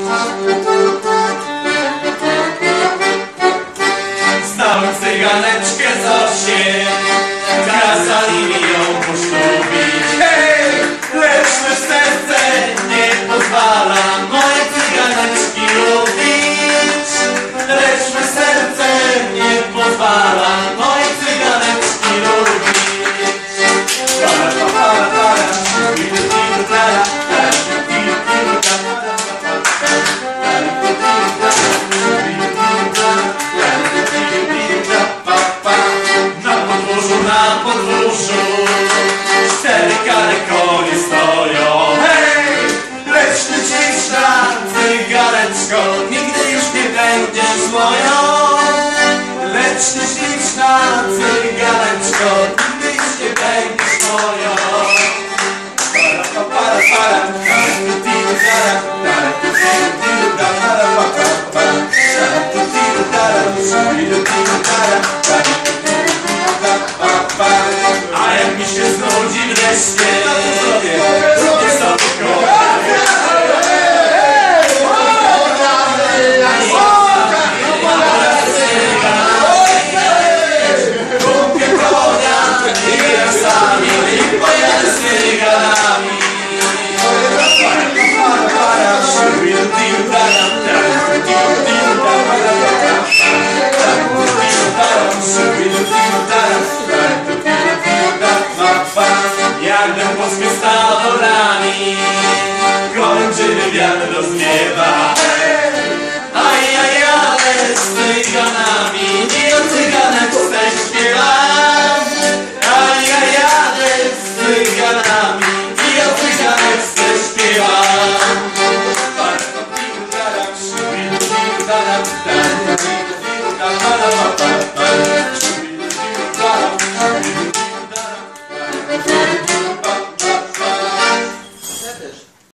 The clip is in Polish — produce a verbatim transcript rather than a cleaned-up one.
Znałem cyganeczkę Zosię, kazali mi ją poślubić. Hej! Lecz me serce nie pozwala moje cyganeczki lubić. Lecz me serce nie pozwala moje cyganeczki lubić. Para, para, para, para, para, na podwórzu cztery kary konie stoją. Hej! Lecz ty śliczna cyganeczko, nigdy już nie będziesz moją. Lecz ty śliczna cyganeczko, nigdy już nie będziesz moją. Para, para, para, para, a jak mi się znudzi wreszcie, zrobię sobie konia. Kupię konia i grasami i pojadę z cyganami. Jadę polskie stadorami, kończyny wiatr rozwiewa. A ja jadę z cyganami i o cyganeczce śpiewam. A ja jadę z cyganami i o cyganeczce śpiewam.